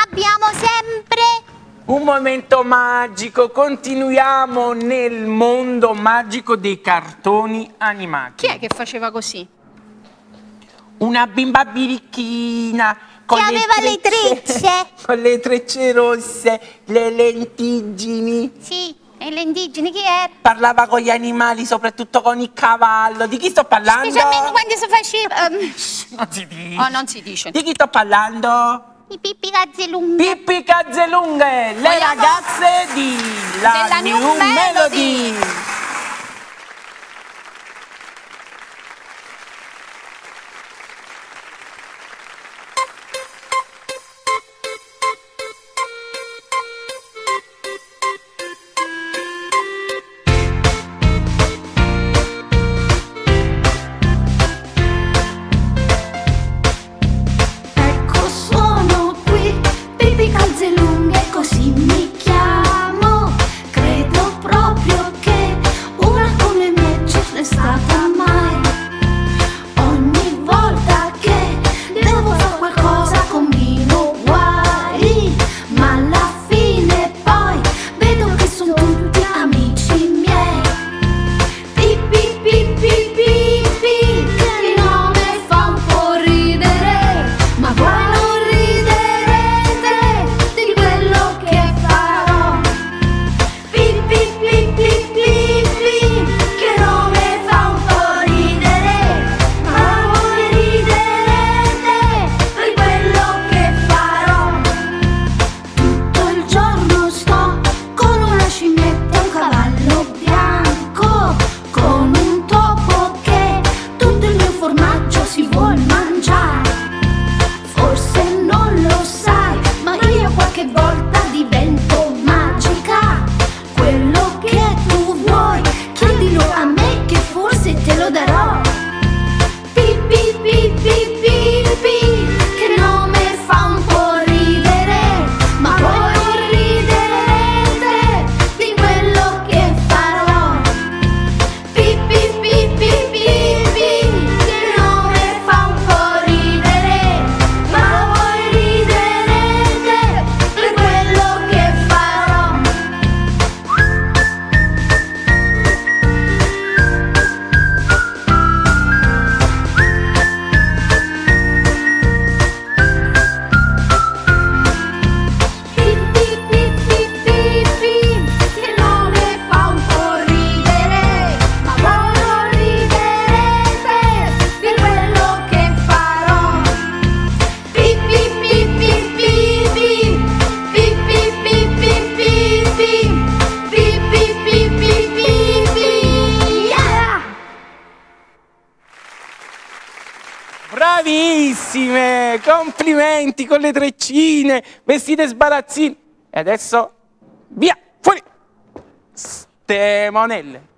abbiamo sempre un momento magico, continuiamo nel mondo magico dei cartoni animati. Chi è che faceva così? Una bimba birichina con che aveva le trecce. con le trecce rosse, le lentiggini. Sì, e le indigene chi era? Parlava con gli animali, soprattutto con il cavallo. Di chi sto parlando? Specialmente quando si faceva... Non si dice. Oh, non si dice. Di chi sto parlando? I Pippi Gazzelunghe. Pippi Gazzelunghe, le Vogliamo- ragazze di La della New New Melody. Melody. Ecco sono qui, Pippi Calzelunghe, così mi chiamo. Credo proprio che una come me ce n'è stata mai. Ogni volta che devo fare qualcosa combino guai, ma alla fine poi vedo che sono tutti amici miei. Pippi, Pippi, Pippi, che nome fa un po' ridere, ma voi non riderete di quello che farò. Pippi, Pippi, Pippi, che nome fa un po' ridere, ma voi riderete di quello che farò. Tutto il giorno sto con una scimmietta e un cavallo bianco, con un topo che tutto il mio formaggio si vuol mangiare. Forse non lo sai, ma io qualche volta divento magica. Quello che tu vuoi, chiedilo a me che forse te lo darò. Pippi, Pippi, Pippi, che nome fa un po' ridere, ma voi non riderete di quello che farò. Pippi, Pippi, Pippi, che nome fa un po' ridere, ma voi riderete di quello che farò. Pippi, Pippi, Pippi, che nome fa un po' ridere, ma voi non riderete di quello che farò. Pippi, Pippi, Pippi, Pippi, Pippi, Pippi, Pippi, Pippi, Pippi, yeah! Bravissime, complimenti con le treccine, vestite sbarazzine. E adesso via, fuori. Ste monelle.